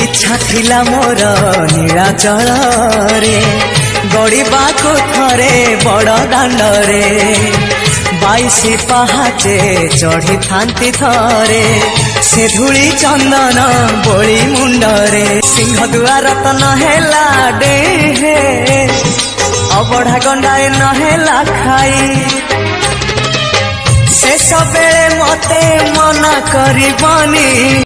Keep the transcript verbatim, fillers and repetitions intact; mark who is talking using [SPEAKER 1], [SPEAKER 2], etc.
[SPEAKER 1] इच्छा थिला मोर नीलाचल रे गड़िबा को थरे बड़ दांड रे बाईसी पहाचे चढ़ी थांती थरे से धूली चंदन बोली मुंडरे सिंह दुआर तो नहेला डे अबढ़ा गंडाए नहेला खाई से सबेले मते मना करिबनी।